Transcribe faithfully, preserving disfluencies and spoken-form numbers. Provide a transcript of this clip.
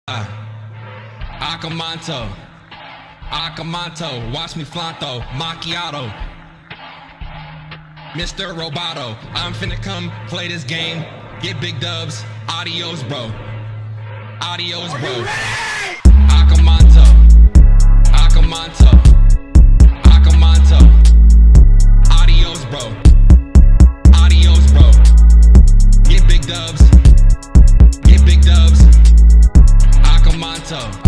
Akamanto, Akamanto, watch me flanto, macchiato, Mister Roboto, I'm finna come play this game, get big dubs, adios bro, adios bro. Akamanto, Akamanto, Akamanto, adios bro, adios bro, get big dubs, get big dubs, Akamanto.